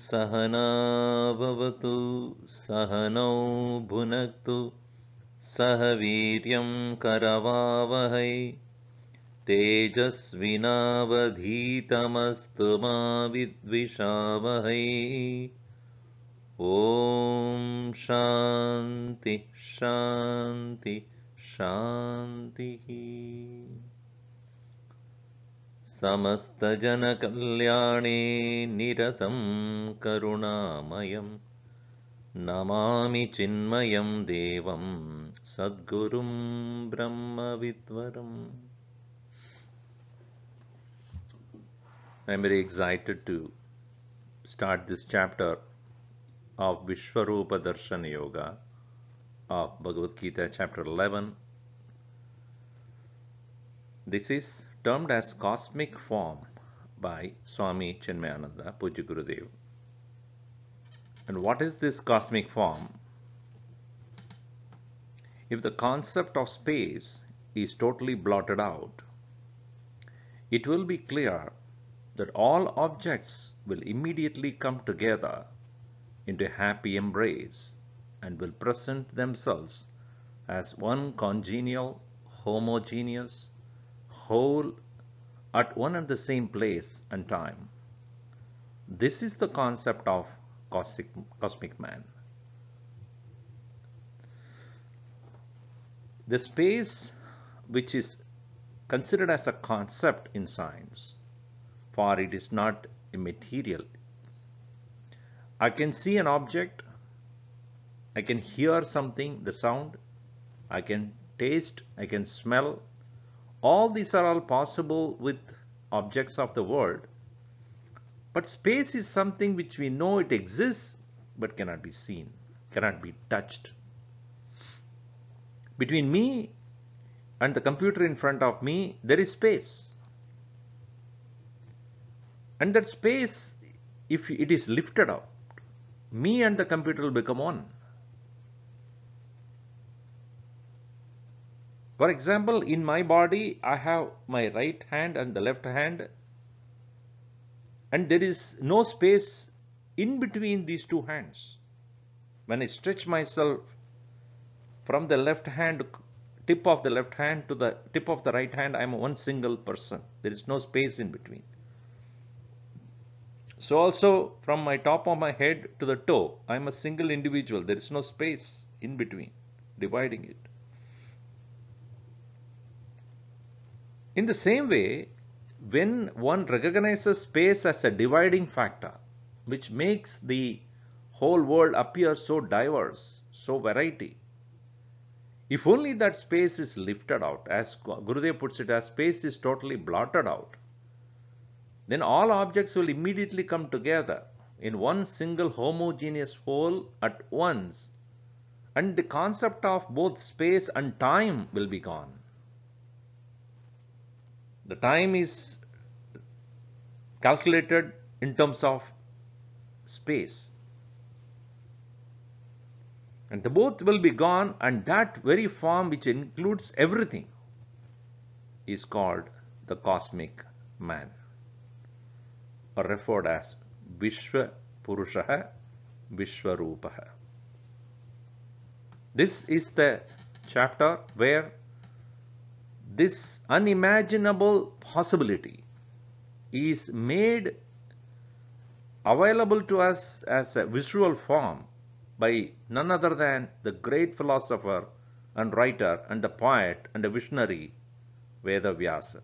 सहना भवतु सहनौ भुनक्तु सह वीर्यं करवावहै तेजस्विनावधीतमस्तु मा विद्विषावहै ॐ शान्ति शान्ति शान्तिः। समस्तजनकल्याणे निरतं करुणामयं नमामि चिन्मयं देवं सद्गुरुं ब्रह्मविद्वरम्। I am very excited to start this chapter of Vishwarupa Darshana Yoga of Bhagavad Gita chapter 11. This is termed as cosmic form by Swami Chinmaya Pujya Gurudev. And what is this cosmic form? If the concept of space is totally blotted out, it will be clear that all objects will immediately come together into a happy embrace and will present themselves as one congenial, homogeneous, whole at one and the same place and time. This is the concept of cosmic man. The space which is considered as a concept in science, for it is not a material. I can see an object, I can hear something, the sound, I can taste, I can smell. All these are all possible with objects of the world. But space is something which we know it exists but cannot be seen, cannot be touched. Between me and the computer in front of me, there is space. And that space, if it is lifted up, me and the computer will become one. For example, in my body, I have my right hand and the left hand, and there is no space in between these two hands. When I stretch myself from the left hand, tip of the left hand to the tip of the right hand, I am one single person. There is no space in between. So also from my top of my head to the toe, I am a single individual. There is no space in between, dividing it. In the same way, when one recognizes space as a dividing factor, which makes the whole world appear so diverse, so variety, if only that space is lifted out, as Gurudev puts it, as space is totally blotted out, then all objects will immediately come together in one single homogeneous whole at once, and the concept of both space and time will be gone. The time is calculated in terms of space. And the both will be gone, and that very form which includes everything is called the cosmic man, or referred as Vishwa Purushaha, Vishwarupaha. This is the chapter where this unimaginable possibility is made available to us as a visual form by none other than the great philosopher and writer and the poet and the visionary Vedavyasa.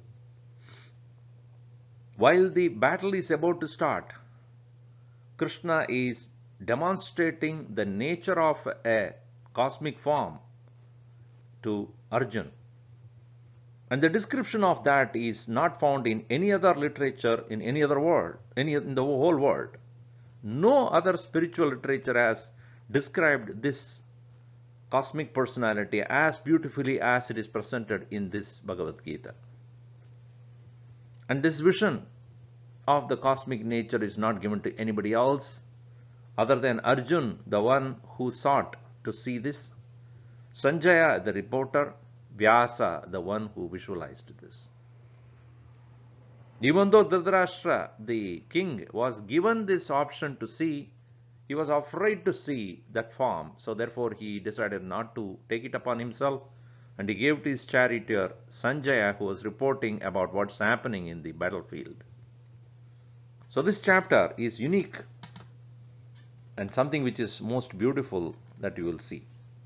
While the battle is about to start, Krishna is demonstrating the nature of a cosmic form to Arjuna. And the description of that is not found in any other literature in any other world, in the whole world. No other spiritual literature has described this cosmic personality as beautifully as it is presented in this Bhagavad Gita. And this vision of the cosmic nature is not given to anybody else other than Arjuna, the one who sought to see this, Sanjaya, the reporter, Vyasa, the one who visualized this. Even though Dhritarashtra, the king, was given this option to see, he was afraid to see that form. So therefore he decided not to take it upon himself, and he gave to his charioteer Sanjaya, who was reporting about what's happening in the battlefield. So this chapter is unique and something which is most beautiful that you will see.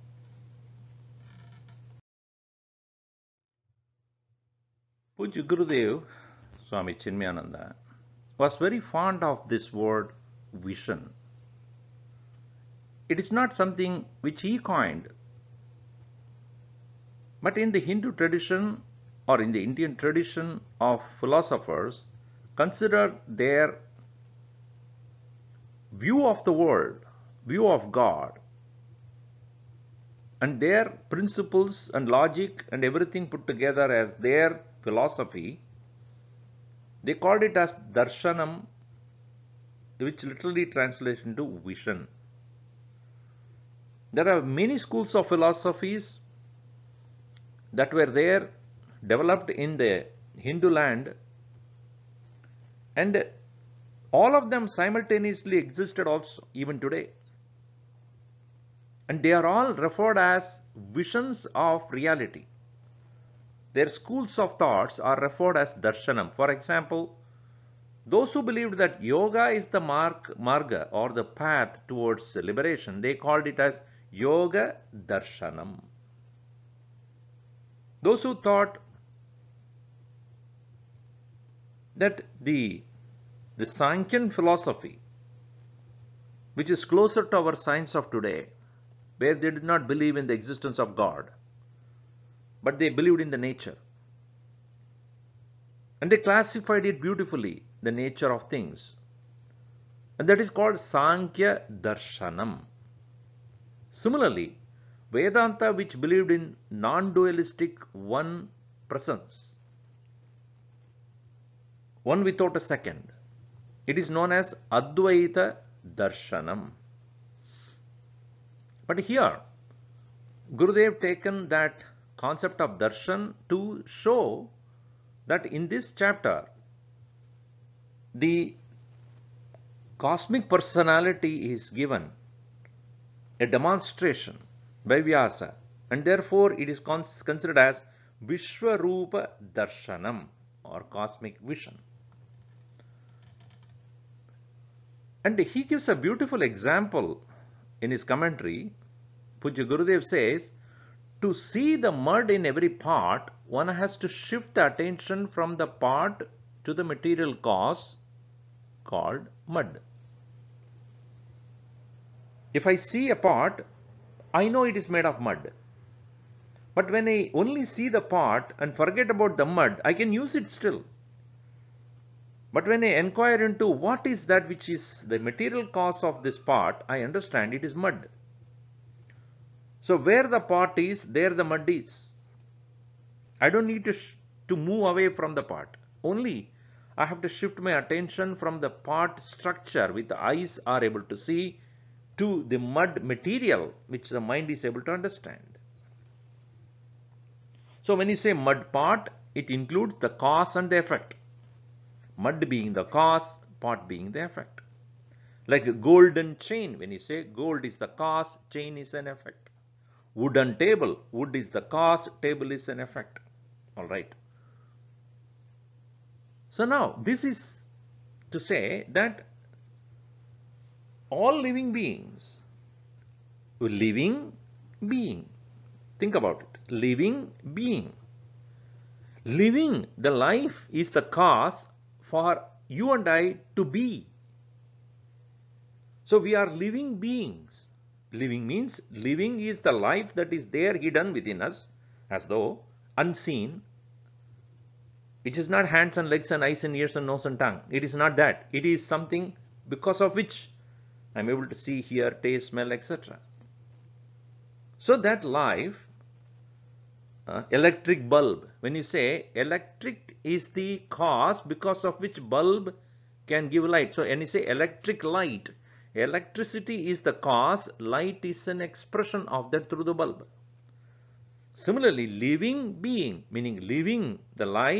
Puj Gurudev, Swami Chinmayananda, was very fond of this word vision. It is not something which he coined, but in the Hindu tradition or in the Indian tradition of philosophers, consider their view of the world, view of God, and their principles and logic and everything put together as their philosophy. They called it as darshanam, which literally translates into vision. There are many schools of philosophies that were there, developed in the Hindu land, and all of them simultaneously existed also even today. And they are all referred as visions of reality. Their schools of thoughts are referred as darshanam. For example, those who believed that yoga is the marga or the path towards liberation, they called it as yoga darshanam. Those who thought that the Sankhyan philosophy, which is closer to our science of today, where they did not believe in the existence of God, but they believed in the nature. And they classified it beautifully, the nature of things. And that is called Sankhya Darshanam. Similarly, Vedanta, which believed in non-dualistic one presence, one without a second, it is known as Advaita Darshanam. But here, Gurudev taken that concept of darshan to show that in this chapter, the cosmic personality is given a demonstration by Vyasa, and therefore it is considered as Vishwarupa Darshanam or cosmic vision. And he gives a beautiful example in his commentary. Pujya Gurudev says, to see the mud in every pot, one has to shift the attention from the pot to the material cause called mud. If I see a pot, I know it is made of mud. But when I only see the pot and forget about the mud, I can use it still. But when I inquire into what is that which is the material cause of this pot, I understand it is mud. So where the pot is, there the mud is. I don't need to move away from the pot. Only I have to shift my attention from the pot structure which the eyes are able to see to the mud material which the mind is able to understand. So when you say mud pot, it includes the cause and the effect. Mud being the cause, pot being the effect. Like a golden chain, when you say gold is the cause, chain is an effect. Wooden table, wood is the cause, table is an effect. All right. So now this is to say that all living beings, think about it, living being. Living, the life is the cause for you and I to be. So we are living beings. Living means living is the life that is there hidden within us as though unseen, which is not hands and legs and eyes and ears and nose and tongue. It is not that. It is something because of which I am able to see, hear, taste, smell, etc. So that life, electric bulb, when you say electric is the cause because of which bulb can give light. So when you say electric light, electricity is the cause, light is an expression of that through the bulb. Similarly, living being, meaning living the life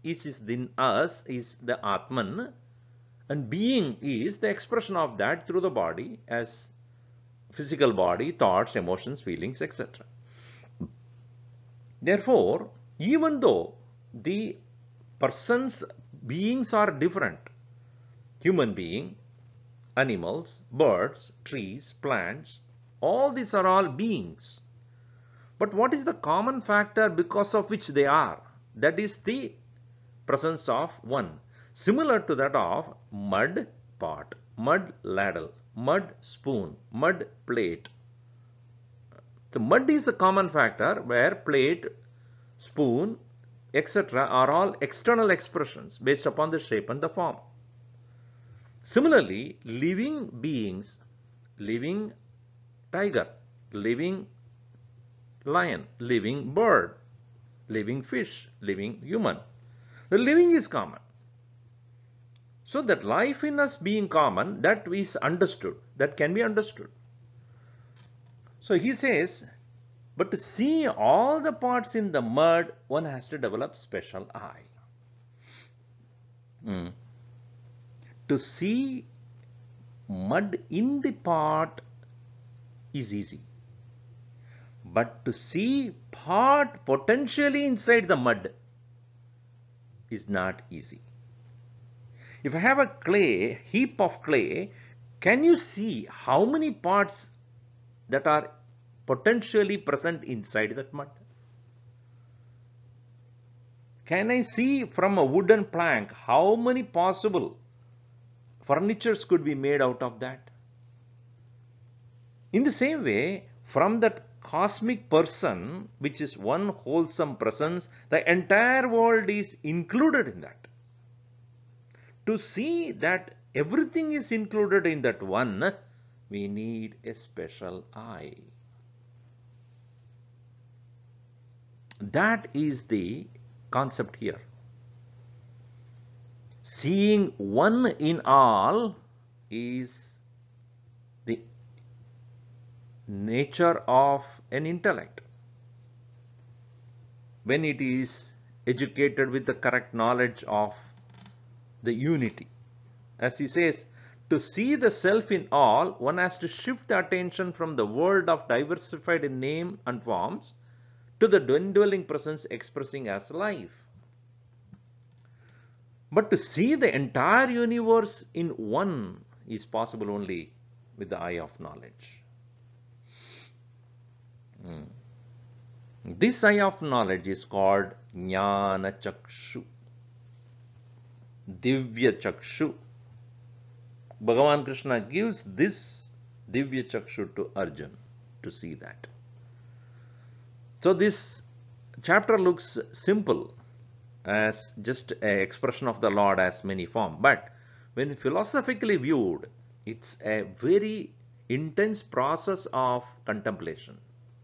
is in us is the Atman, and being is the expression of that through the body as physical body, thoughts, emotions, feelings, etc. Therefore, even though the persons, beings are different, human being, animals, birds, trees, plants, all these are all beings. But what is the common factor because of which they are? That is the presence of one, similar to that of mud pot, mud ladle, mud spoon, mud plate. The mud is the common factor where plate, spoon, etc. are all external expressions based upon the shape and the form. Similarly, living beings, living tiger, living lion, living bird, living fish, living human. The living is common. So that life in us being common, that is understood, that can be understood. So he says, but to see all the parts in the mud, one has to develop special eye. To see mud in the pot is easy. But to see pot potentially inside the mud is not easy. If I have a heap of clay, can you see how many parts that are potentially present inside that mud? Can I see from a wooden plank how many possible furnitures could be made out of that? In the same way, from that cosmic person, which is one wholesome presence, the entire world is included in that. To see that everything is included in that one, we need a special eye. That is the concept here. Seeing one in all is the nature of an intellect. When it is educated with the correct knowledge of the unity. As he says, to see the self in all, one has to shift the attention from the world of diversified in name and forms to the indwelling presence expressing as life. But to see the entire universe in one is possible only with the eye of knowledge. This eye of knowledge is called Jnana Chakshu, Divya Chakshu. Bhagavan Krishna gives this Divya Chakshu to Arjuna to see that. So this chapter looks simple as just an expression of the Lord as many forms. But when philosophically viewed, it's a very intense process of contemplation.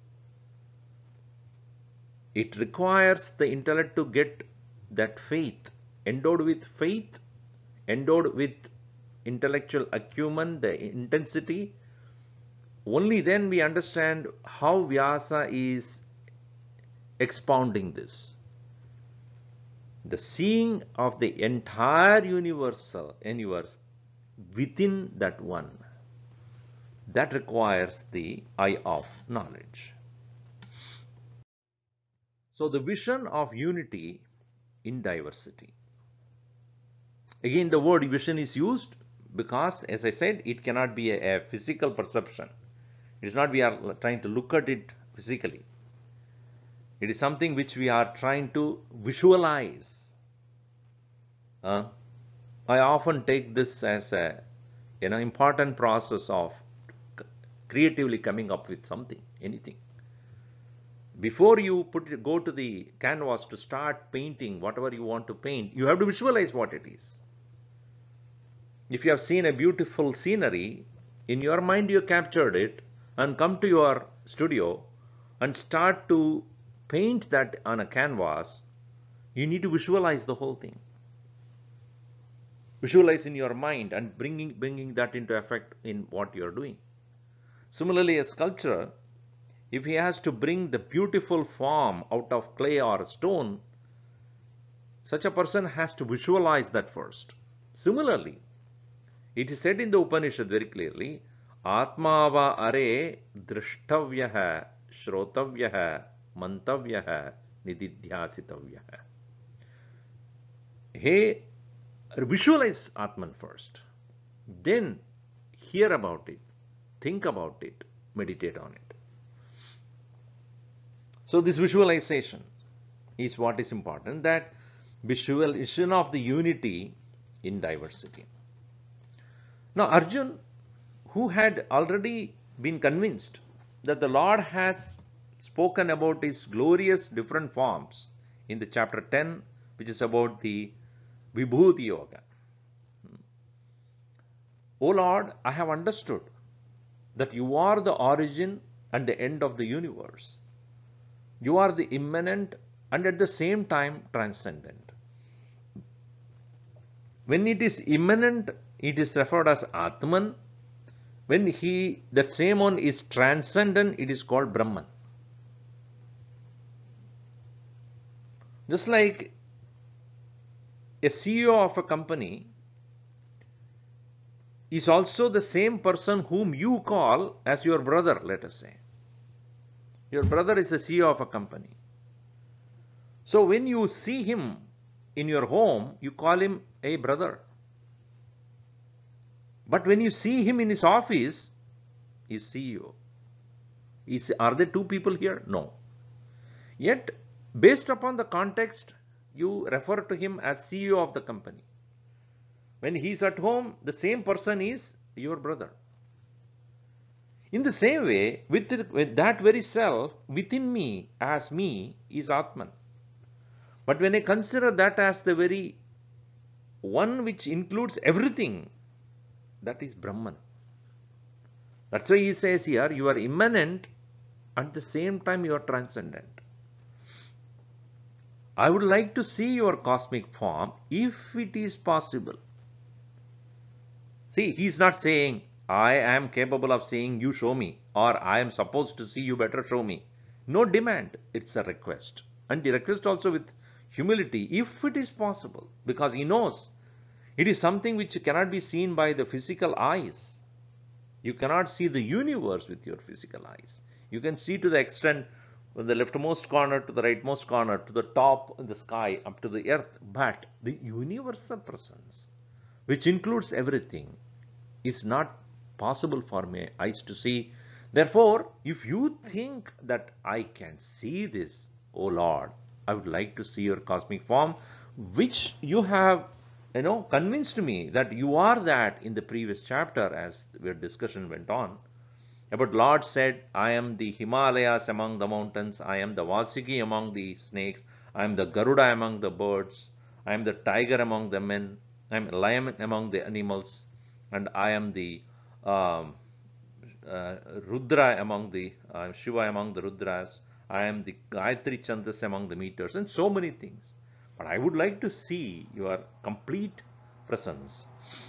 It requires the intellect to get that faith, endowed with intellectual acumen, the intensity. Only then we understand how Vyasa is expounding this. The seeing of the entire universe within that one, that requires the eye of knowledge. So the vision of unity in diversity. Again, the word vision is used because, as I said, it cannot be a physical perception. It is not we are trying to look at it physically. It is something which we are trying to visualize. I often take this as a important process of creatively coming up with something, anything. Before you go to the canvas to start painting whatever you want to paint, you have to visualize what it is. If you have seen a beautiful scenery, in your mind you captured it and come to your studio and start to paint that on a canvas, you need to visualize the whole thing. Visualize in your mind and bringing that into effect in what you are doing. Similarly, a sculptor, if he has to bring the beautiful form out of clay or stone, Such a person has to visualize that first. Similarly, it is said in the Upanishad very clearly, Atmava are drishtavyaha, shrotavyaha, mantavyaha, nididhyasitavyaha. Hey, visualize Atman first. Then hear about it, think about it, meditate on it. So this visualization is what is important, that visualization of the unity in diversity. Now Arjun, who had already been convinced that the Lord has spoken about his glorious different forms in the chapter 10, which is about the Vibhuti Yoga. O Lord, I have understood that you are the origin and the end of the universe. You are the immanent and at the same time transcendent. When it is immanent, it is referred as Atman. When that same one is transcendent, it is called Brahman. Just like a CEO of a company is also the same person whom you call as your brother, let us say. Your brother is a CEO of a company. So when you see him in your home, you call him a brother. But when you see him in his office, he's CEO. Are there two people here? No. Yet, based upon the context, you refer to him as CEO of the company. When he's at home, the same person is your brother. In the same way, with that very self, within me, as me, is Atman. But when I consider that as the very one which includes everything, that is Brahman. That's why he says here, you are immanent, at the same time you are transcendent. I would like to see your cosmic form if it is possible. See, he is not saying, I am capable of seeing you, show me, or I am supposed to see you, better show me. No demand, it's a request. And the request also with humility, if it is possible, because he knows it is something which cannot be seen by the physical eyes. You cannot see the universe with your physical eyes. You can see to the extent from the leftmost corner to the rightmost corner, to the top in the sky, up to the earth. But the universal presence, which includes everything, is not possible for my eyes to see. Therefore, if you think that I can see this, O Lord, I would like to see your cosmic form, which you have convinced me that you are that in the previous chapter as our discussion went on. About Lord said, I am the Himalayas among the mountains, I am the Vasiki among the snakes, I am the Garuda among the birds, I am the tiger among the men, I am a lion among the animals, and I am the Rudra among the Shiva among the Rudras, I am the Gayatri Chandas among the meters, and so many things. But I would like to see your complete presence.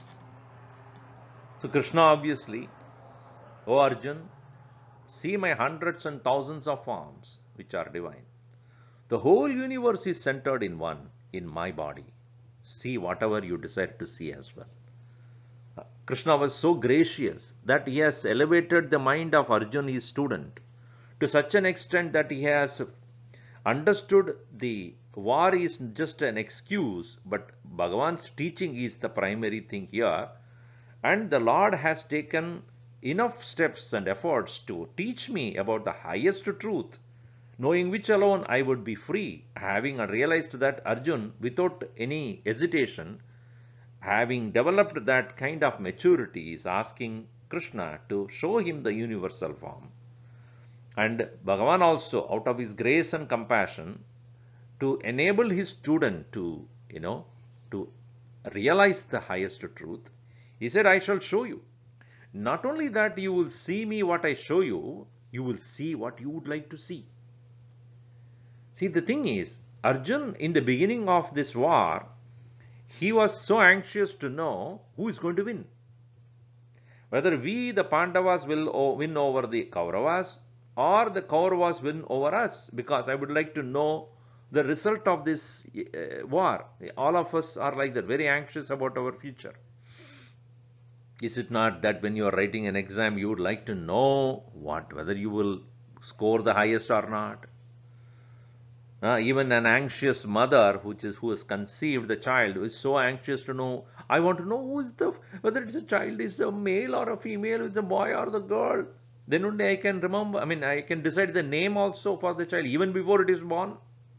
So Krishna obviously, O Arjun, see my hundreds and thousands of forms which are divine. The whole universe is centered in one, in my body. See whatever you desire to see as well. Krishna was so gracious that he has elevated the mind of Arjun, his student, to such an extent that he has understood the war is just an excuse, but Bhagavan's teaching is the primary thing here. And the Lord has taken enough steps and efforts to teach me about the highest truth, knowing which alone I would be free, having realized that Arjun, without any hesitation, having developed that kind of maturity, is asking Krishna to show him the universal form. And Bhagavan also, out of his grace and compassion, to enable his student to, to realize the highest truth, he said, I shall show you. Not only that you will see me what I show you, you will see what you would like to see. See, the thing is, Arjun, in the beginning of this war, he was so anxious to know who is going to win. Whether we, the Pandavas, will win over the Kauravas, or the Kauravas win over us, because I would like to know the result of this war. All of us are like that, very anxious about our future. Is it not that when you are writing an exam, you would like to know whether you will score the highest or not? Even an anxious mother who has conceived the child is so anxious to know. I want to know whether it's a child is a male or a female, it's a boy or the girl. Then only I can remember. I mean, I can decide the name also for the child even before it is born.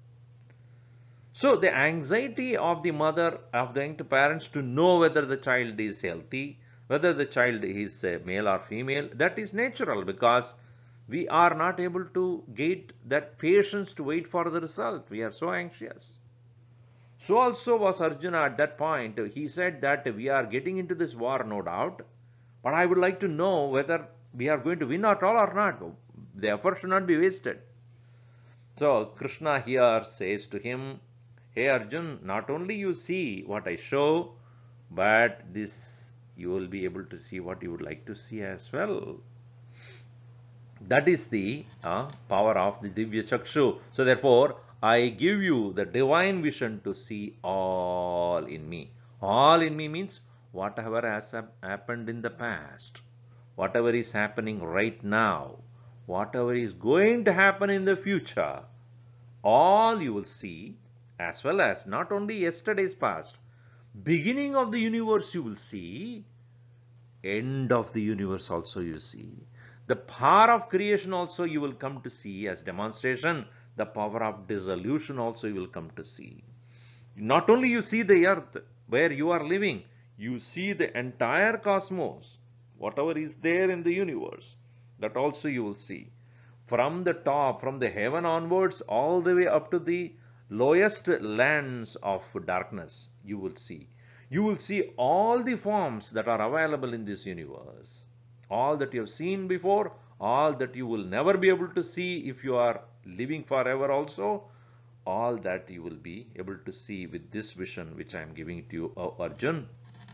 So the anxiety of the mother, of the young parents to know whether the child is healthy, whether the child is male or female, that is natural because we are not able to get that patience to wait for the result. We are so anxious. So also was Arjuna at that point. He said that we are getting into this war, no doubt, but I would like to know whether we are going to win at all or not. The effort should not be wasted. So Krishna here says to him, hey Arjun, not only you see what I show, but this you will be able to see what you would like to see as well. That is the power of the Divya Chakshu. So therefore, I give you the divine vision to see all in me. All in me means whatever has happened in the past, whatever is happening right now, whatever is going to happen in the future, all you will see, as well as not only yesterday's past, beginning of the universe you will see, end of the universe also you see. The power of creation also you will come to see as demonstration. The power of dissolution also you will come to see. Not only you see the earth where you are living, you see the entire cosmos, whatever is there in the universe, that also you will see. From the top, from the heaven onwards, all the way up to the lowest lands of darkness, you will see. You will see all the forms that are available in this universe. All that you have seen before, all that you will never be able to see if you are living forever also, all that you will be able to see with this vision which I am giving to you, Arjun.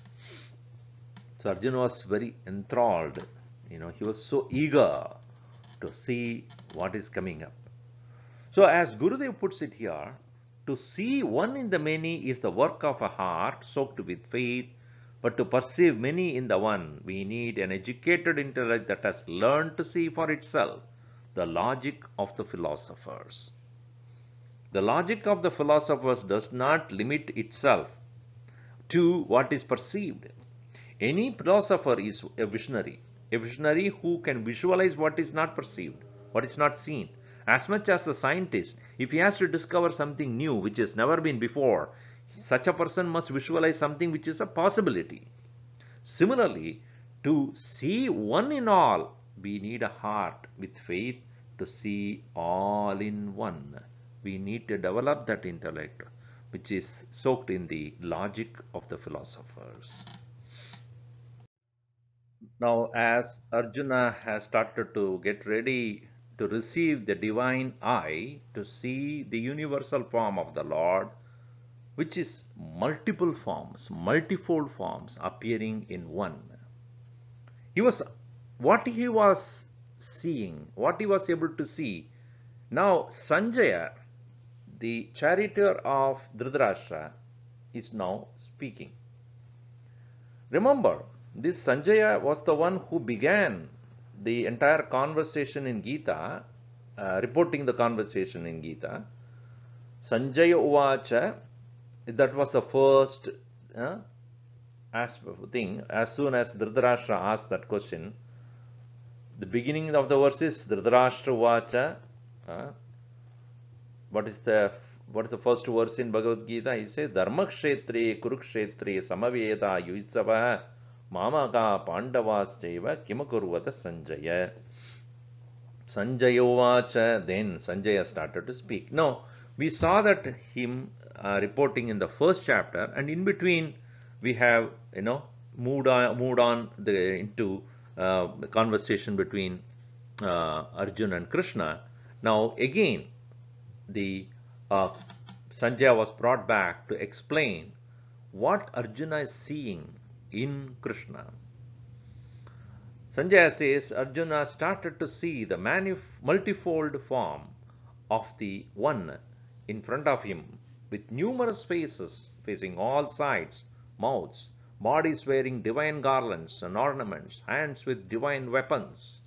So Arjun was very enthralled. He was so eager to see what is coming up. So as Gurudev puts it here, to see one in the many is the work of a heart soaked with faith, but to perceive many in the one, we need an educated intellect that has learned to see for itself the logic of the philosophers. The logic of the philosophers does not limit itself to what is perceived. Any philosopher is a visionary who can visualize what is not perceived, what is not seen. As much as the scientist, if he has to discover something new which has never been before, such a person must visualize something which is a possibility. Similarly, to see one in all, we need a heart with faith to see all in one. We need to develop that intellect which is soaked in the logic of the philosophers. Now, as Arjuna has started to get ready to receive the divine eye, to see the universal form of the Lord, which is multiple forms, multifold forms appearing in one. What he was seeing, what he was able to see. Now, Sanjaya, the charioteer of Dhritarashtra, is now speaking. Remember, this Sanjaya was the one who began the entire conversation in Gita, reporting the conversation in Gita. Sanjaya Uvacha, that was the first thing. As soon as Dhritarashtra asked that question, the beginning of the verse is Dhritarashtra Uvacha. What is the first verse in Bhagavad Gita? He says, Dharmakshetre Kurukshetre Samaveda Yuitsava Mamaka Pandavaschaiva Kimakurvata Sanjaya. Sanjaya Uvacha. Then Sanjaya started to speak. Now, we saw that him reporting in the first chapter, and in between we have moved on into the conversation between Arjuna and Krishna. Now again, the Sanjaya was brought back to explain what Arjuna is seeing in Krishna. Sanjaya says Arjuna started to see the multifold form of the one in front of him with numerous faces facing all sides, mouths, bodies wearing divine garlands and ornaments, hands with divine weapons.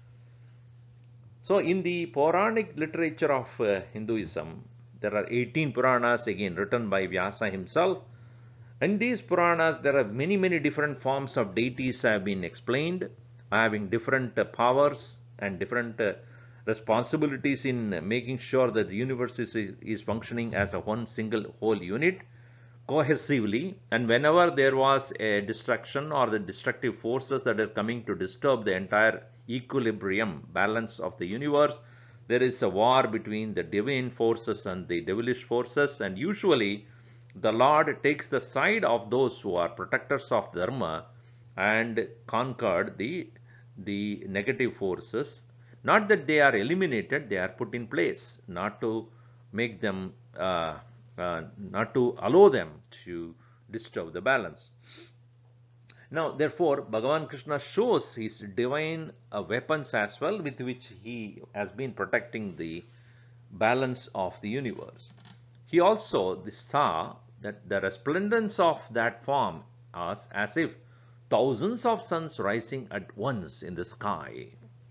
So in the Puranic literature of Hinduism, there are 18 Puranas again written by Vyasa himself. In these Puranas, there are many different forms of deities have been explained, having different powers and different responsibilities in making sure that the universe is functioning as a one single whole unit cohesively, and whenever there was a destruction or the destructive forces that are coming to disturb the entire equilibrium balance of the universe, there is a war between the divine forces and the devilish forces, and usually the Lord takes the side of those who are protectors of dharma and conquered the negative forces. Not that they are eliminated, they are put in place, not to make them not to allow them to disturb the balance. Now, therefore, Bhagavan Krishna shows his divine weapons as well, with which he has been protecting the balance of the universe. He also saw that the resplendence of that form was as if thousands of suns rising at once in the sky.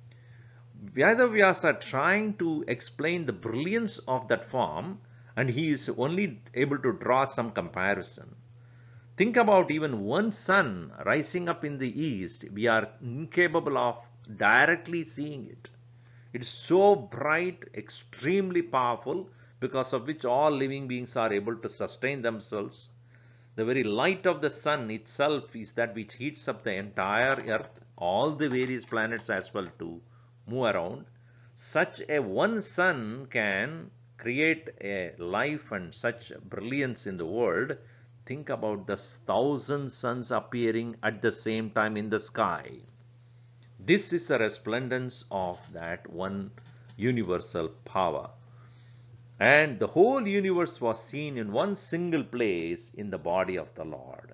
Vyasa trying to explain the brilliance of that form, and he is only able to draw some comparison. Think about even one sun rising up in the east. We are incapable of directly seeing it. It is so bright, extremely powerful, because of which all living beings are able to sustain themselves. The very light of the sun itself is that which heats up the entire earth, all the various planets as well to move around. Such a one sun can create a life and such brilliance in the world. Think about the thousand suns appearing at the same time in the sky. This is a resplendence of that one universal power. And the whole universe was seen in one single place in the body of the Lord.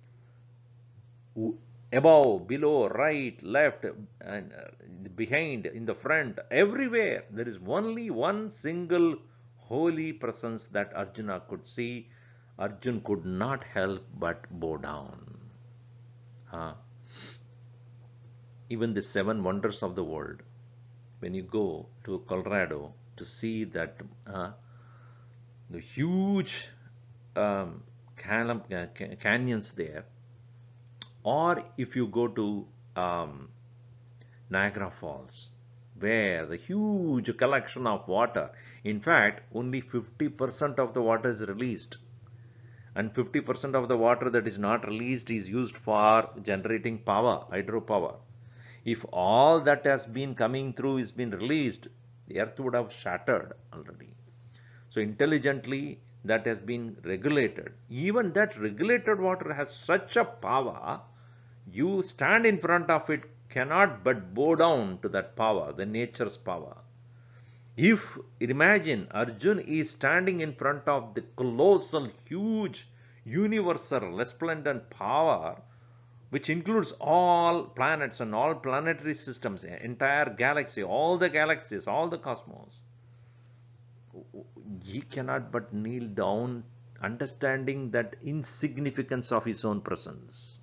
Above, below, right, left, and behind, in the front, everywhere, there is only one single holy presence that Arjuna could see. Arjuna could not help but bow down. Even the seven wonders of the world, when you go to Colorado to see that the huge canyons there, or if you go to Niagara Falls, where the huge collection of water, in fact, only 50% of the water is released, and 50% of the water that is not released is used for generating power, hydropower. If all that has been coming through is been released, the earth would have shattered already. So intelligently that has been regulated. Even that regulated water has such a power, you stand in front of it, cannot but bow down to that power, the nature's power. If, imagine, Arjun is standing in front of the colossal, huge, universal, resplendent power, which includes all planets and all planetary systems, entire galaxy, all the galaxies, all the cosmos. He cannot but kneel down, understanding that insignificance of his own presence.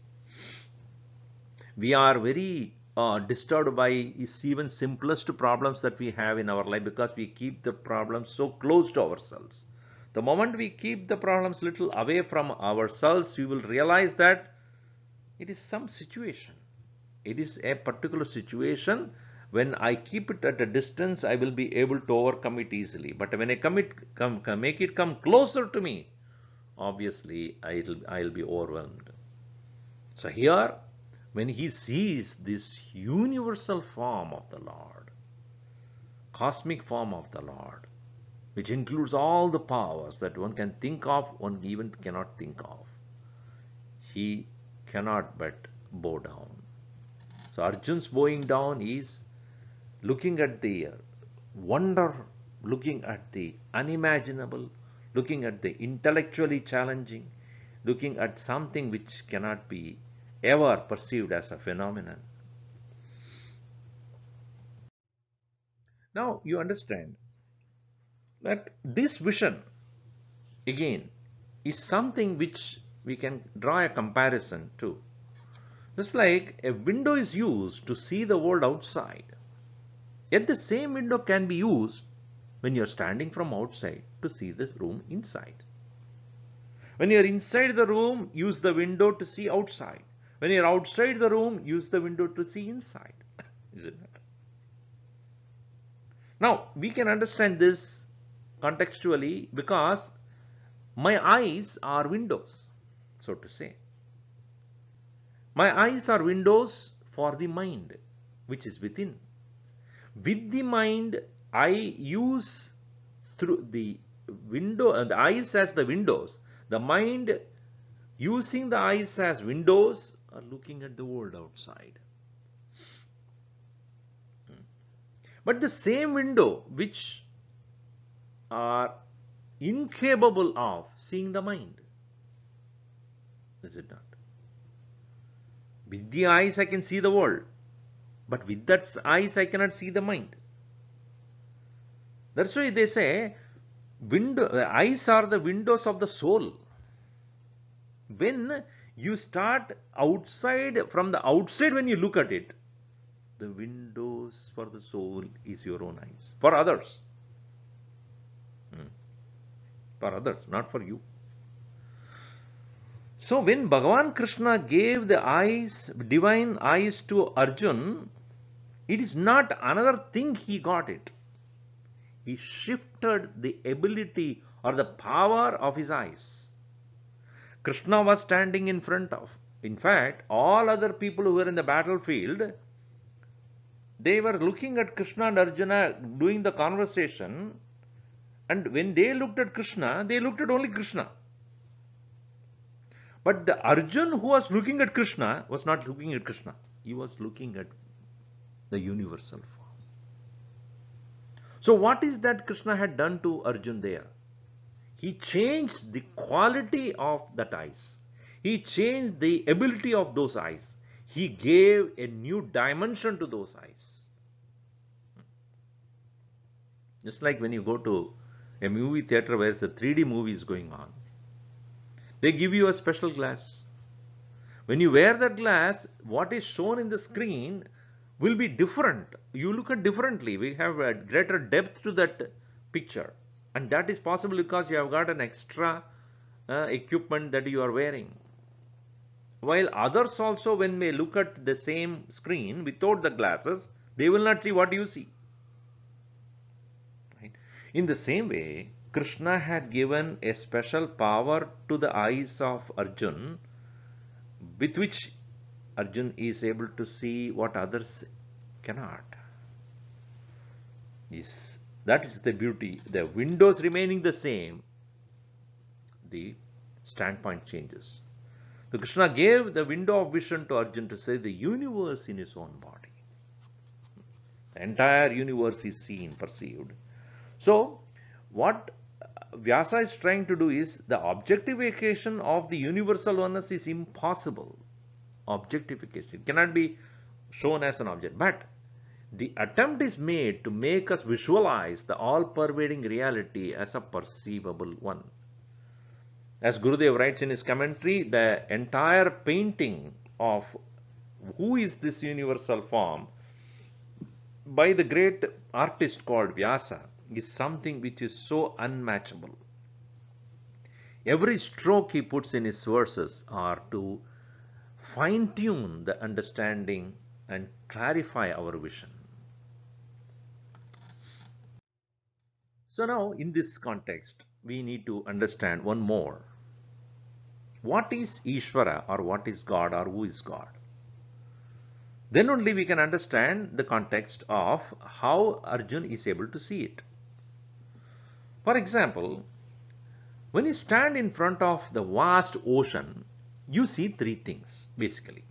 We are very disturbed by even simplest problems that we have in our life, because we keep the problems so close to ourselves. The moment we keep the problems little away from ourselves, we will realize that it is some situation. It is a particular situation. When I keep it at a distance, I will be able to overcome it easily. But when I make it come closer to me, obviously I'll be overwhelmed. So here, when he sees this universal form of the Lord, cosmic form of the Lord, which includes all the powers that one can think of, one even cannot think of, he cannot but bow down. So Arjun's bowing down is looking at the wonder, looking at the unimaginable, looking at the intellectually challenging, looking at something which cannot be ever perceived as a phenomenon. Now you understand, That this vision again is something which we can draw a comparison to. Just like a window is used to see the world outside, yet the same window can be used when you're standing from outside to see this room inside. When you're inside the room, use the window to see outside. When you're outside the room, use the window to see inside. Isn't it? Now, we can understand this contextually because my eyes are windows, so to say. My eyes are windows for the mind, which is within. With the mind, I use through the window and the eyes as the windows. The mind, using the eyes as windows, are looking at the world outside. But the same window which are incapable of seeing the mind, is it not? With the eyes I can see the world, but with that eyes I cannot see the mind. That's why they say eyes are the windows of the soul. When you start outside, from the outside when you look at it, the windows for the soul is your own eyes. For others. For others, not for you. So when Bhagavan Krishna gave the eyes, divine eyes to Arjun, it is not another thing he got it. He shifted the ability or the power of his eyes. Krishna was standing in front of. In fact, all other people who were in the battlefield, they were looking at Krishna and Arjuna doing the conversation. And when they looked at Krishna, they looked at only Krishna. But the Arjun who was looking at Krishna was not looking at Krishna. He was looking at the universal form. So what is that Krishna had done to Arjun there? He changed the quality of that eyes. He changed the ability of those eyes. He gave a new dimension to those eyes. Just like when you go to a movie theater where the 3D movie is going on, they give you a special glass. When you wear that glass, what is shown in the screen will be different. You look at differently. We have a greater depth to that picture. And that is possible because you have got an extra equipment that you are wearing. While others also, when they look at the same screen without the glasses, they will not see what you see. Right? In the same way, Krishna had given a special power to the eyes of Arjun, with which Arjun is able to see what others cannot. Yes, that is the beauty. The windows remaining the same, the standpoint changes. So Krishna gave the window of vision to Arjun to see the universe in his own body. The entire universe is seen, perceived. So what Vyasa is trying to do is the objectification of the universal oneness is impossible. Objectification. It cannot be shown as an object. But the attempt is made to make us visualize the all-pervading reality as a perceivable one. As Gurudev writes in his commentary, the entire painting of who is this universal form by the great artist called Vyasa is something which is so unmatchable. Every stroke he puts in his verses are to fine-tune the understanding and clarify our vision. So now in this context, we need to understand one more. What is Ishvara, or what is God, or who is God? Then only we can understand the context of how Arjun is able to see it. For example, when you stand in front of the vast ocean, you see three things basically.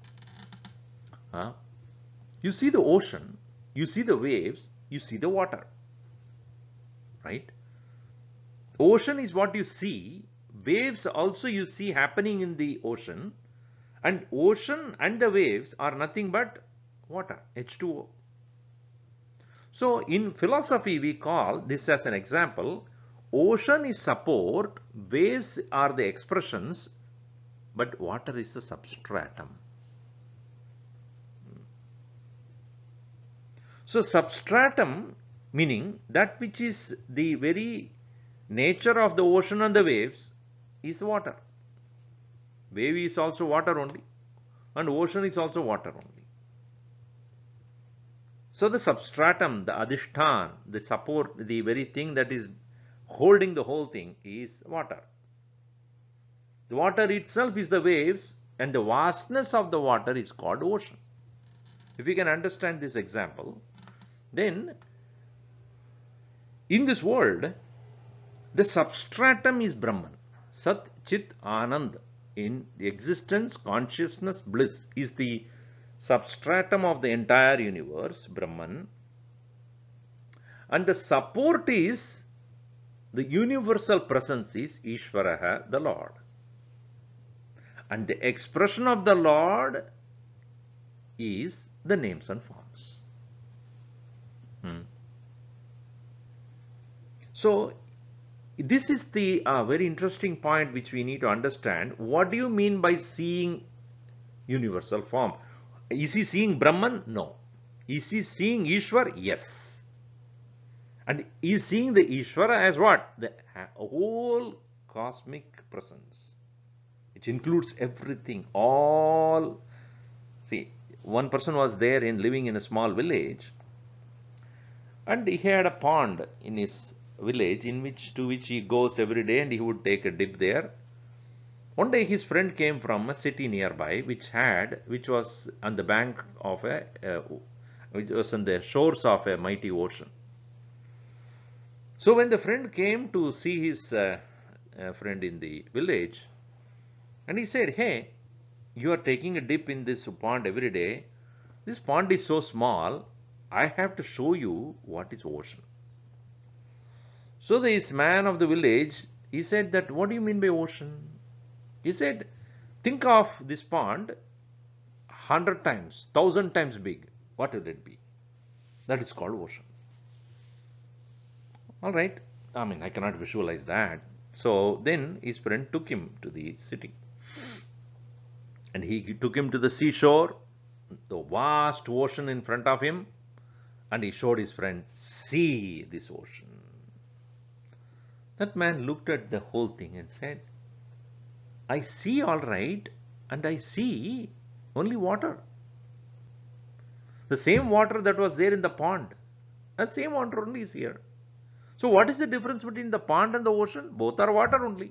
You see the ocean, you see the waves, you see the water. Right? Ocean is what you see. Waves also you see happening in the ocean. And ocean and the waves are nothing but water, H2O. So in philosophy, we call this as an example, ocean is support, waves are the expressions, but water is the substratum. So substratum meaning that which is the very nature of the ocean and the waves is water. Wave is also water only, and ocean is also water only. So the substratum, the adhishtan, the support, the very thing that is holding the whole thing is water. The water itself is the waves, and the vastness of the water is called ocean. If you can understand this example, then in this world, the substratum is Brahman. Sat, Chit, Anand. In the existence, consciousness, bliss is the substratum of the entire universe, Brahman. And the support is, the universal presence is Ishvaraha, the Lord. And the expression of the Lord is the names and forms. So, this is the very interesting point which we need to understand. What do you mean by seeing universal form? Is he seeing Brahman? No. Is he seeing Ishwar? Yes. And is seeing the Ishvara as what? The whole cosmic presence, which includes everything, all. See, one person was there living in a small village, and he had a pond in his village to which he goes every day, and he would take a dip there. One day his friend came from a city nearby which was on the bank of which was on the shores of a mighty ocean. So when the friend came to see his friend in the village, and he said, "Hey, you are taking a dip in this pond every day. This pond is so small, I have to show you what is ocean." So this man of the village, he said that, "What do you mean by ocean?" He said, "Think of this pond 100 times, 1,000 times big. What will it be? That is called ocean." All right. I mean, I cannot visualize that. So then his friend took him to the city. And he took him to the seashore, the vast ocean in front of him. And he showed his friend, "See this ocean." That man looked at the whole thing and said, "I see all right, and I see only water. The same water that was there in the pond, that same water only is here. So what is the difference between the pond and the ocean? Both are water only."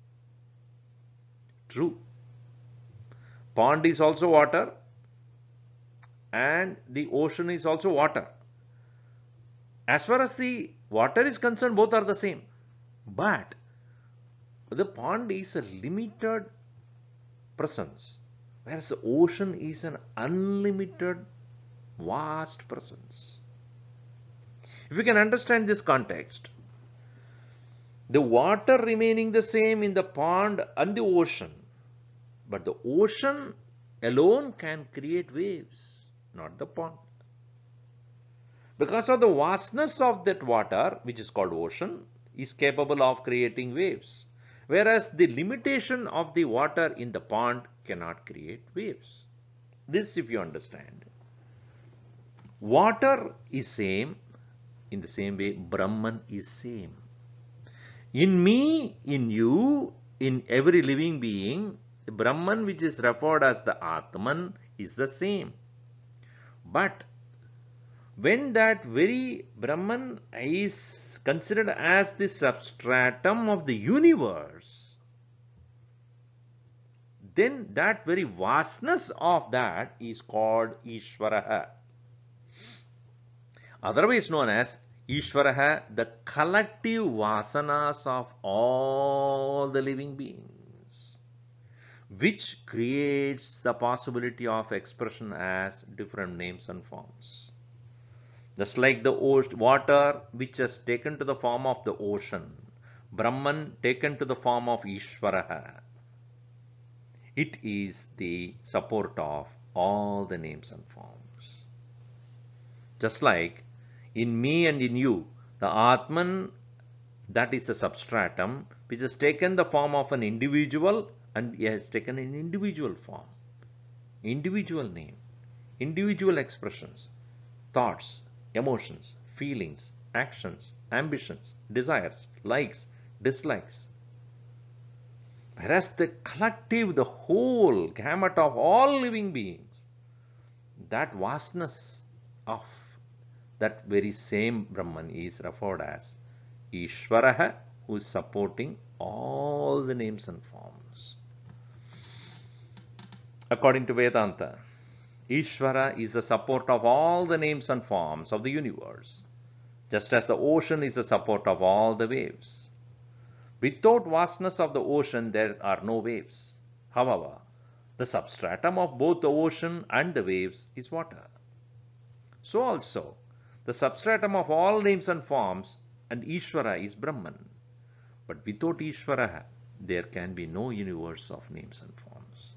True. Pond is also water, and the ocean is also water. As far as the water is concerned, both are the same. But the pond is a limited presence, whereas the ocean is an unlimited, vast presence. If you can understand this context, the water remaining the same in the pond and the ocean, but the ocean alone can create waves, not the pond. Because of the vastness of that water, which is called ocean, is capable of creating waves, whereas the limitation of the water in the pond cannot create waves. This, if you understand. Water is same. In the same way, Brahman is same. In me, in you, in every living being, the Brahman, which is referred as the Atman, is the same. But when that very Brahman is considered as the substratum of the universe, then that very vastness of that is called Ishvaraha. Otherwise known as Ishvaraha, the collective vasanas of all the living beings, which creates the possibility of expression as different names and forms. Just like the water which has taken to the form of the ocean, Brahman taken to the form of Ishvaraha, it is the support of all the names and forms. Just like in me and in you, the Atman That is a substratum which has taken the form of an individual and has taken an individual form, individual name, individual expressions, thoughts, emotions, feelings, actions, ambitions, desires, likes, dislikes. Whereas the collective, the whole gamut of all living beings, that vastness of that very same Brahman is referred as Ishvaraha, who is supporting all the names and forms. According to Vedanta, Ishvara is the support of all the names and forms of the universe, just as the ocean is the support of all the waves. Without vastness of the ocean, there are no waves. However, the substratum of both the ocean and the waves is water. So also, the substratum of all names and forms and Ishvara is Brahman. But without Ishvara, there can be no universe of names and forms.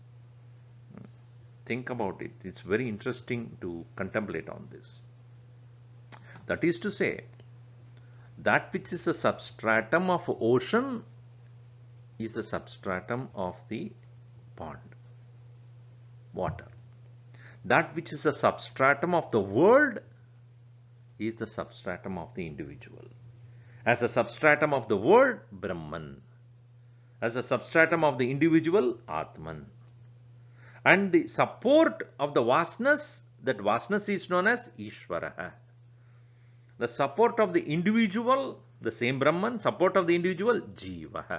Think about it. It's very interesting to contemplate on this. That is to say, that which is a substratum of ocean is the substratum of the pond, water. That which is a substratum of the world is the substratum of the individual. As a substratum of the world, Brahman. As a substratum of the individual, Atman. And the support of the vastness, that vastness is known as Ishvara. The support of the individual, the same Brahman, support of the individual, Jiva.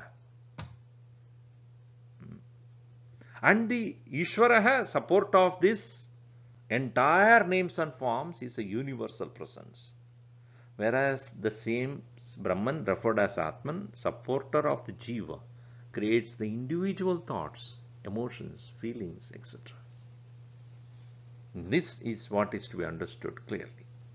And the Ishvara, support of this entire names and forms, is a universal presence. Whereas the same Brahman, referred as Atman, supporter of the Jiva, creates the individual thoughts, emotions, feelings, etc. This is what is to be understood clearly.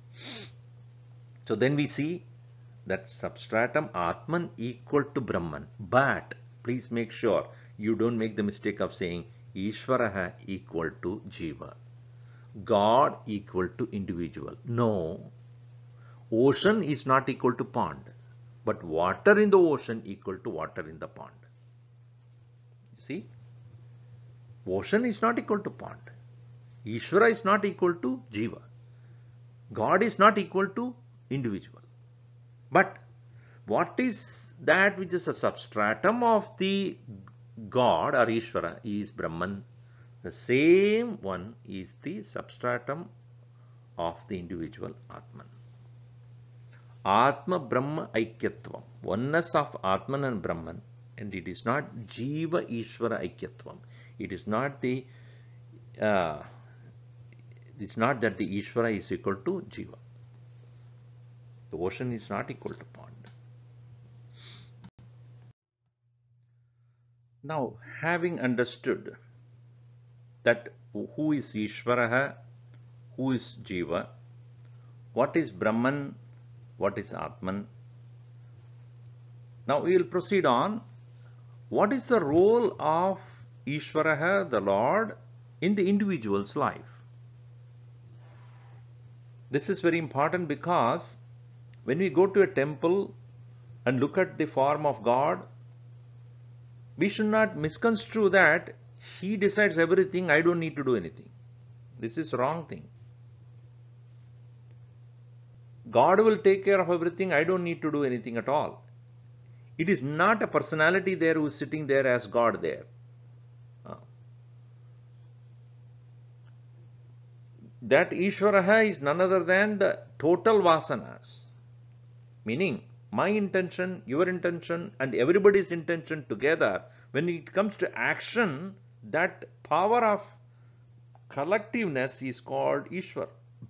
So then we see that substratum Atman equal to Brahman. But please make sure you don't make the mistake of saying Ishvaraha equal to Jiva. God equal to individual. No. Ocean is not equal to pond. But water in the ocean equal to water in the pond. You see? Ocean is not equal to pond. Ishvara is not equal to Jiva. God is not equal to individual. But what is that which is a substratum of the God or Ishvara is Brahman. The same one is the substratum of the individual Atman. Atma Brahma Aikyatvam. Oneness of Atman and Brahman. And it is not Jiva Ishvara Aikyatvam. It is not the it's not that the Ishvara is equal to Jiva. The ocean is not equal to pond. Now, having understood that who is Ishvara, who is Jiva, what is Brahman, what is Atman. Now we will proceed on. What is the role of Ishvara, the Lord, in the individual's life? This is very important because when we go to a temple and look at the form of God, we should not misconstrue that He decides everything, I don't need to do anything. This is wrong thing. God will take care of everything, I don't need to do anything at all. It is not a personality there who is sitting there as God there. That Ishvaraha is none other than the total vasanas. Meaning, my intention, your intention, and everybody's intention together, when it comes to action, that power of collectiveness is called Ishvara.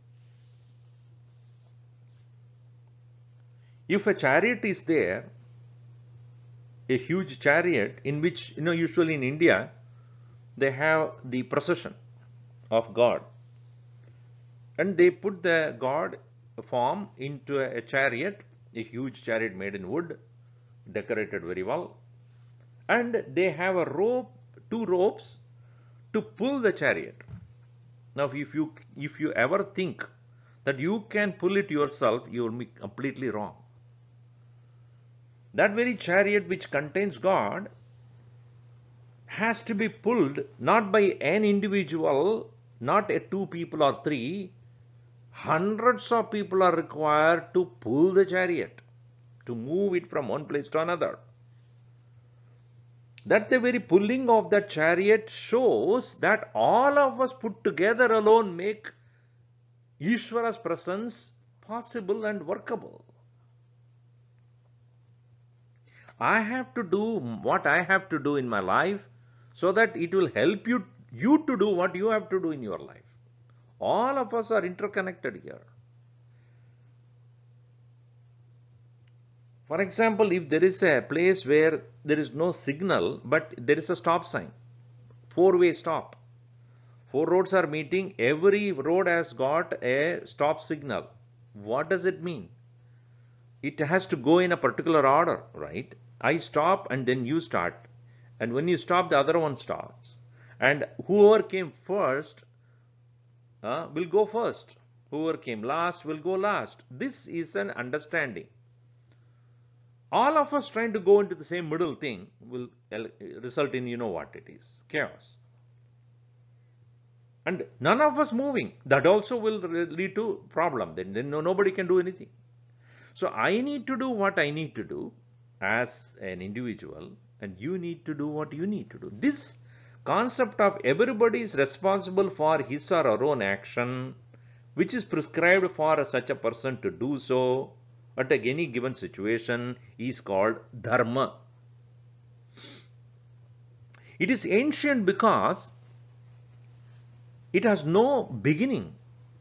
If a chariot is there, a huge chariot in which, usually in India, they have the procession of God. And they put the God form into a chariot, a huge chariot made in wood, decorated very well. And they have a rope, 2 ropes to pull the chariot. Now, if you ever think that you can pull it yourself, you will be completely wrong. That very chariot which contains God has to be pulled not by an individual, not a two people or three. Hundreds of people are required to pull the chariot, to move it from one place to another. That the very pulling of that chariot shows that all of us put together alone make Ishvara's presence possible and workable. I have to do what I have to do in my life so that it will help you to do what you have to do in your life. All of us are interconnected here. For example, if there is a place where there is no signal but there is a stop sign, four-way stop. Four roads are meeting, every road has got a stop signal. What does it mean? It has to go in a particular order, right? I stop and then you start. And when you stop, the other one stops. And whoever came first will go first. Whoever came last will go last. This is an understanding. All of us trying to go into the same middle thing will result in, you know what it is, chaos. And none of us moving, that also will lead to problem. Then nobody can do anything. So I need to do what I need to do as an individual, and you need to do what you need to do. This concept of everybody is responsible for his or her own action, which is prescribed for such a person to do so at any given situation, is called dharma. It is ancient because it has no beginning.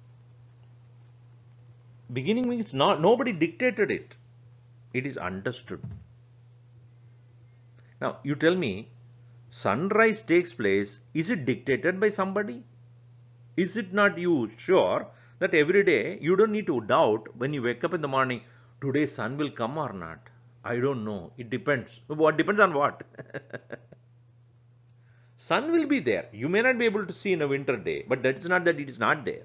Beginning means nobody dictated it. It is understood. Now, you tell me, sunrise takes place, is it dictated by somebody? Is it not you sure that every day you don't need to doubt when you wake up in the morning, today sun will come or not? I don't know. It depends. What depends on what? Sun will be there. You may not be able to see in a winter day, but that is not that it is not there.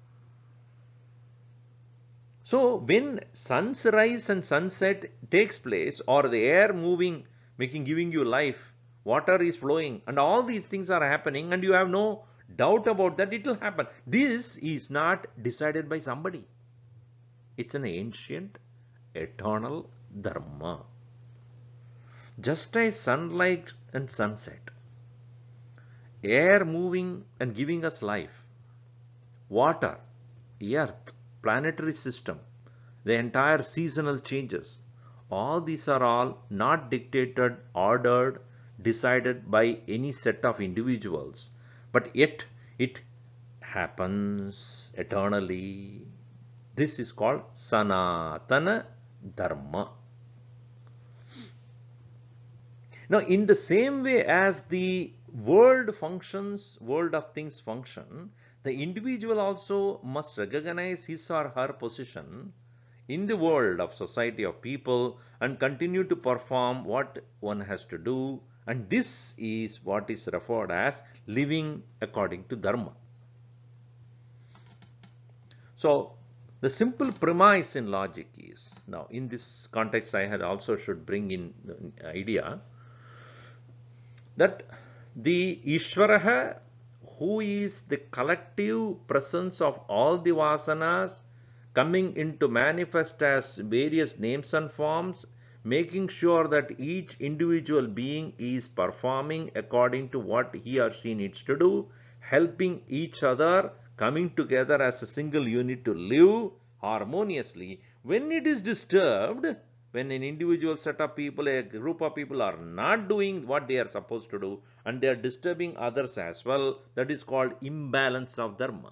So when sunrise and sunset takes place, or the air moving, giving you life, water is flowing, and all these things are happening, and you have no doubt about that, it will happen. This is not decided by somebody. It's an ancient, eternal dharma. Just as sunlight and sunset, air moving and giving us life, water, earth, planetary system, the entire seasonal changes, all these are all not dictated, ordered, decided by any set of individuals, but yet it happens eternally. This is called Sanatana Dharma. Now, in the same way as the world functions, world of things function, the individual also must recognize his or her position in the world of society of people and continue to perform what one has to do. And this is what is referred as living according to Dharma. So, the simple premise in logic is, now in this context I had also should bring in the idea that the Ishvaraha, who is the collective presence of all the vasanas coming into manifest as various names and forms, making sure that each individual being is performing according to what he or she needs to do, helping each other, coming together as a single unit to live harmoniously. When it is disturbed, when an individual set of people, a group of people are not doing what they are supposed to do and they are disturbing others as well, that is called imbalance of dharma.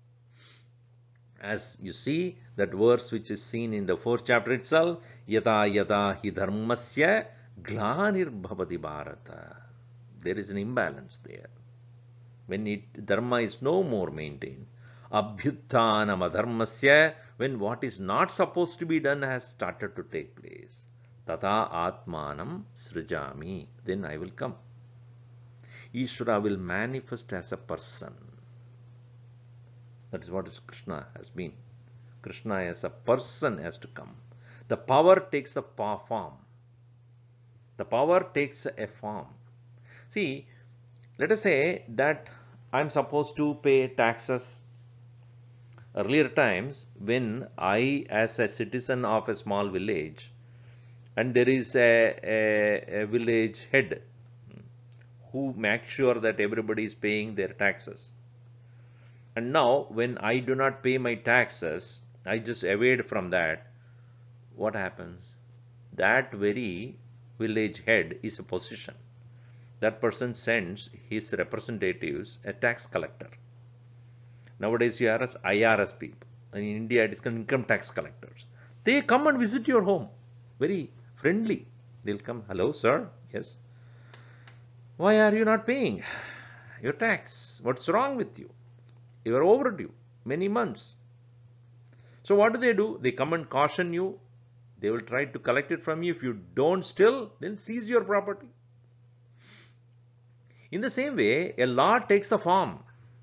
As you see, that verse which is seen in the 4th chapter itself, yata yata hi dharmasya glanirbhavati bharata. There is an imbalance there. When dharma is no more maintained, abhyuttanam adharmasya, when what is not supposed to be done has started to take place, tata atmanam srijami, then I will come. Ishvara will manifest as a person. That is what Krishna has been. Krishna as a person has to come. The power takes the form. The power takes a form. See, let us say that I'm supposed to pay taxes. Earlier times, when I, as a citizen of a small village, and there is a village head who makes sure that everybody is paying their taxes. And now, when I do not pay my taxes, I just evade from that. What happens? That very village head is a position. That person sends his representatives, a tax collector. Nowadays, you are as IRS people. In India, it is called income tax collectors. They come and visit your home. Very friendly. They'll come, hello, sir. Yes. Why are you not paying your tax? What's wrong with you? You are overdue many months. So what do? They come and caution you. They will try to collect it from you. If you don't still, they'll seize your property. In the same way, a law takes a form.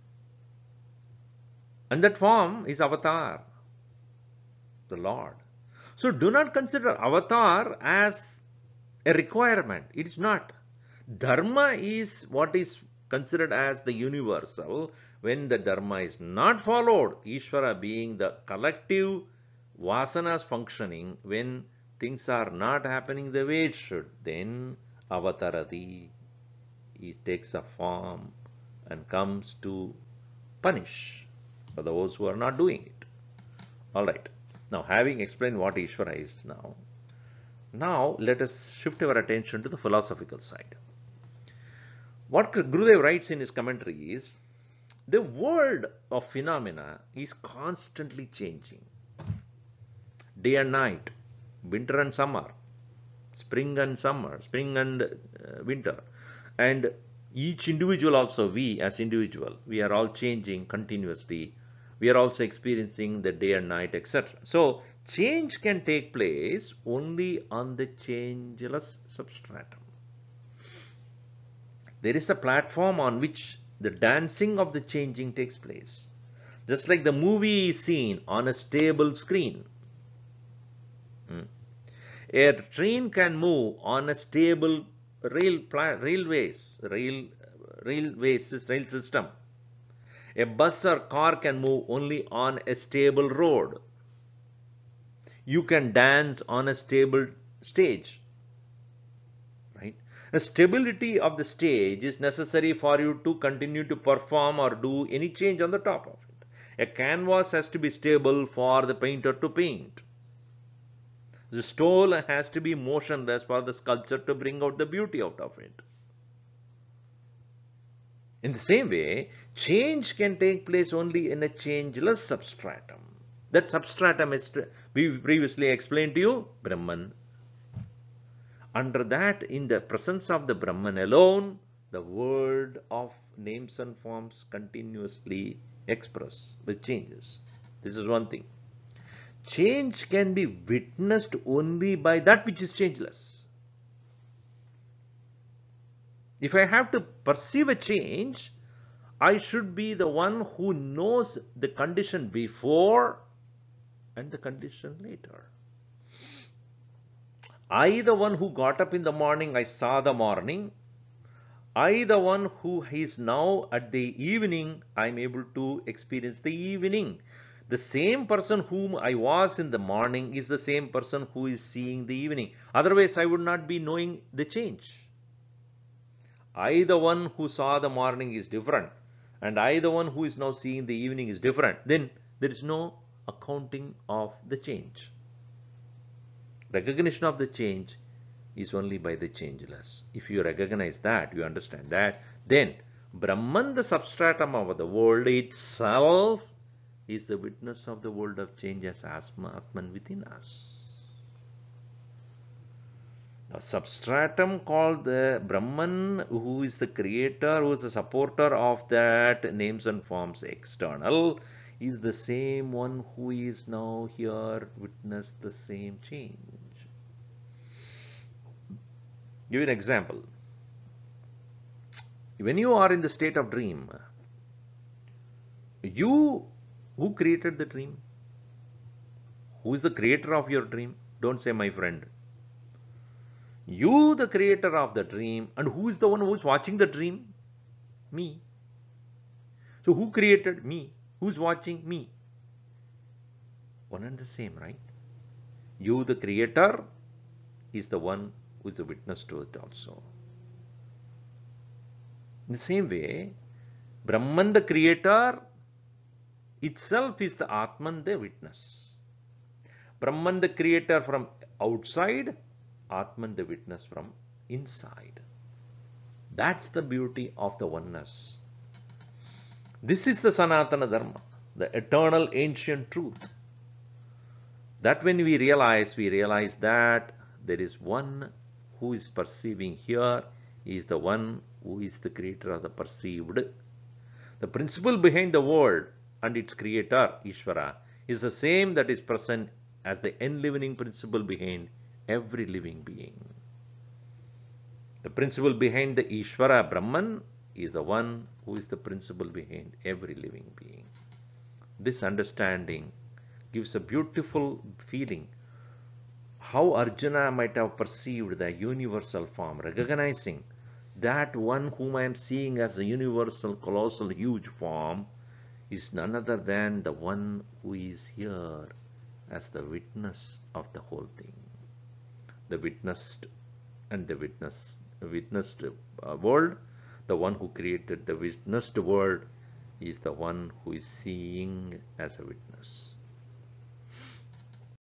And that form is avatar, the Lord. So do not consider avatar as a requirement. It is not. Dharma is what is considered as the universal. When the dharma is not followed, Ishvara being the collective vasanas functioning, when things are not happening the way it should, then avatarati, it takes a form and comes to punish for those who are not doing it. Alright, now having explained what Ishvara is now let us shift our attention to the philosophical side. What Gurudev writes in his commentary is, the world of phenomena is constantly changing. Day and night, winter and summer, spring and summer, spring and winter. And each individual also, we as individual, we are all changing continuously. We are also experiencing the day and night, etc. So, change can take place only on the changeless substratum. There is a platform on which the dancing of the changing takes place. Just like the movie is seen on a stable screen. A train can move on a stable rail system. A bus or car can move only on a stable road. You can dance on a stable stage. Right? The stability of the stage is necessary for you to continue to perform or do any change on the top of it. A canvas has to be stable for the painter to paint. The stone has to be motionless for the sculpture to bring out the beauty out of it. In the same way, change can take place only in a changeless substratum. That substratum is, we previously explained to you, Brahman. Under that, in the presence of the Brahman alone, the world of names and forms continuously express with changes. This is one thing. Change can be witnessed only by that which is changeless. If I have to perceive a change, I should be the one who knows the condition before and the condition later. I, the one who got up in the morning, I saw the morning. I, the one who is now at the evening, I am able to experience the evening. The same person whom I was in the morning is the same person who is seeing the evening. Otherwise, I would not be knowing the change. I, the one who saw the morning, is different. And I, the one who is now seeing the evening, is different. Then there is no accounting of the change. Recognition of the change is only by the changeless. If you recognize that, you understand that, then Brahman, the substratum of the world itself, is the witness of the world of change as Atman within us. The substratum called the Brahman, who is the creator, who is the supporter of that names and forms external, is the same one who is now here witness the same change. Give you an example. When you are in the state of dream, who created the dream? Who is the creator of your dream? Don't say my friend. You, the creator of the dream, and who is the one who is watching the dream? Me. So who created me? Who's watching me? One and the same, right? You, the creator, is the one who is a witness to it also. In the same way, Brahman, the creator, itself is the Atman, the witness. Brahman, the creator from outside, Atman, the witness from inside. That's the beauty of the oneness. This is the Sanatana Dharma, the eternal ancient truth. That when we realize that there is one who is perceiving here, he is the one who is the creator of the perceived. The principle behind the world and its creator, Ishvara, is the same that is present as the enlivening principle behind every living being. The principle behind the Ishvara, Brahman, is the one who is the principle behind every living being. This understanding gives a beautiful feeling how Arjuna might have perceived the universal form, recognizing that one whom I am seeing as a universal, colossal, huge form is none other than the one who is here as the witness of the whole thing. The witnessed and the witnessed world, the one who created the witnessed world is the one who is seeing as a witness.